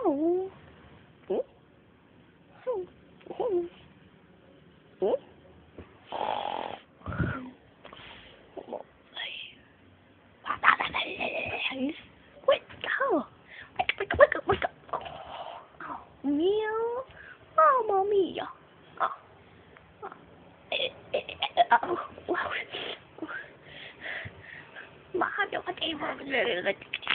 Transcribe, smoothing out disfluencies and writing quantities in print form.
Oh. Hmm? Oh. Oh. Hmm? Wait, go. Wake up. Oh, meow. Mamma mia. Oh. Oh. Wow. Mario,